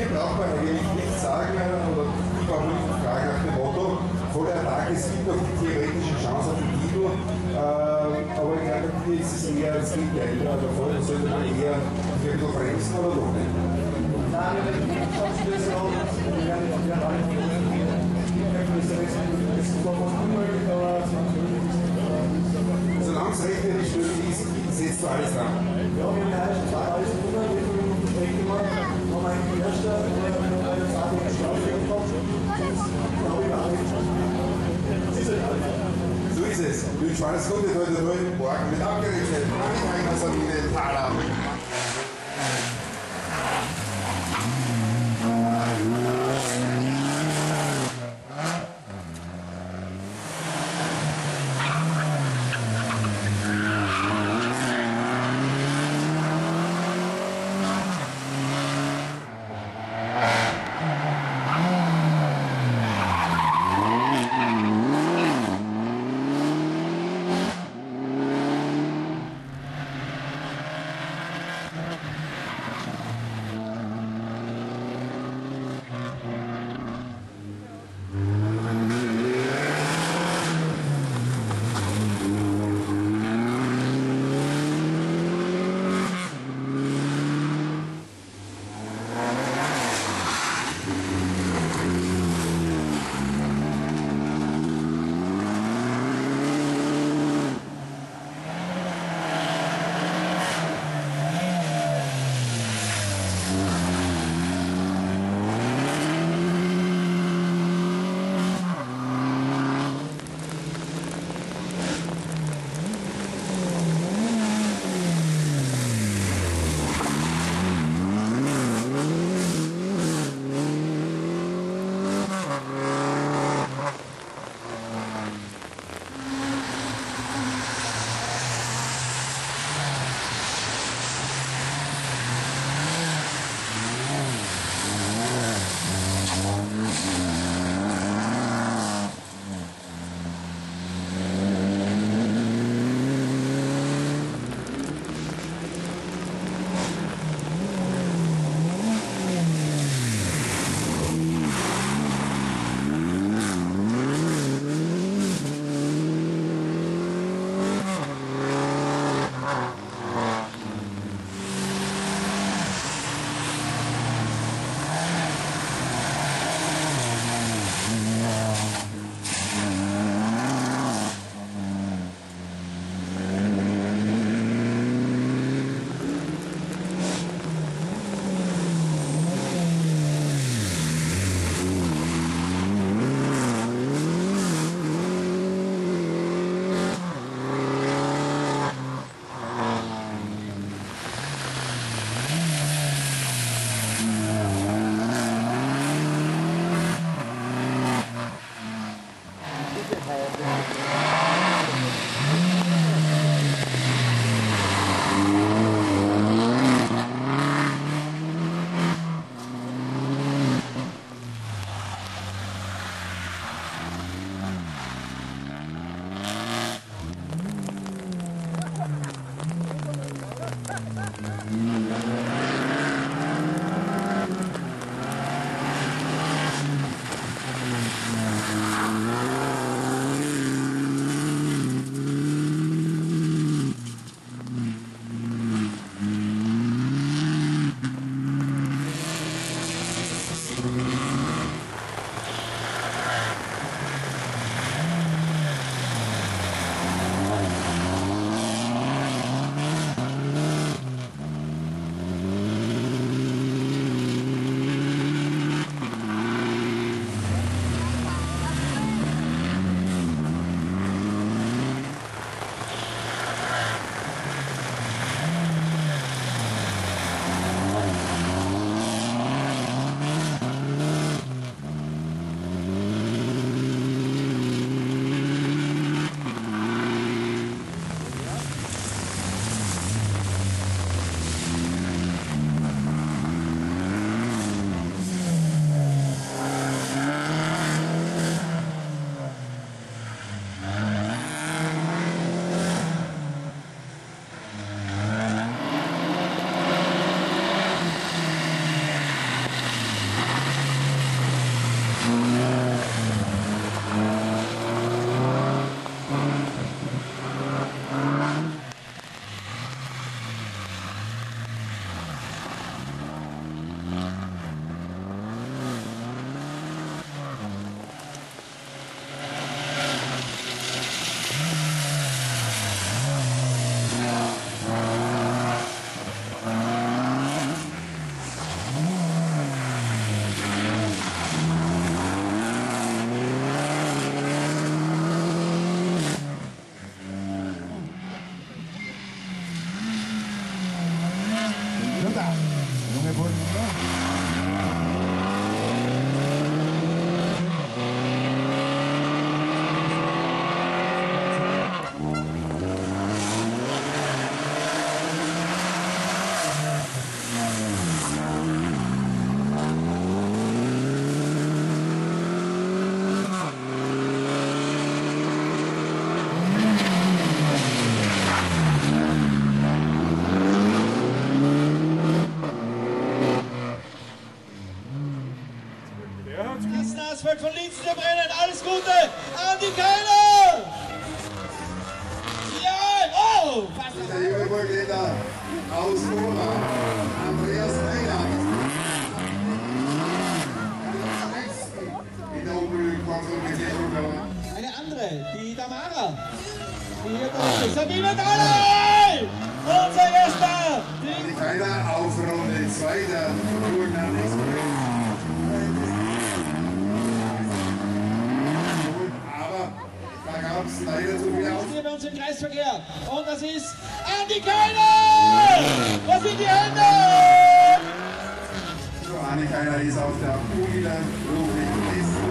Hier braucht man eigentlich nicht sagen, oder ich brauche nicht fragen nach dem Motto, voller Ertrag, es gibt noch die theoretische Chance auf den Titel, aber in der Partie ist es eher das Gegenteil. Also vorher sollte man eher irgendwo bremsen oder doch nicht. Nein, wir werden die Schatzlösung, wir werden alle solange es rechnerisch möglich ist, setzt du alles dran. Ja, wir haben ja alles drüber, wir haben die Strecke gemacht, haben einen Erster, der eine Fahrt in der Straße gekommen, sonst glaube ich auch nicht. Das ist halt alles. So ist es. Ich wünsche alles Gute heute morgen mit abgerechnet. Meine Sabine Thaler. Andi Keiler! Ja! Oh! Der junge Burgländer aus Mora, Andreas Meiland. In der Opel-Konsum-Betätigung. Eine andere, die Tamara. Die hier durch Sabine Dahlel! Unser erster! Die Keiler auf Runde 2 der Burgenland Express. Aber da gab es leider zu viel Auf. Hier bei uns im Kreisverkehr. Und das ist Andi Keiler! Was sind die Hände? So, Andi Keiler ist auf der Burgenland beruflichen Liste.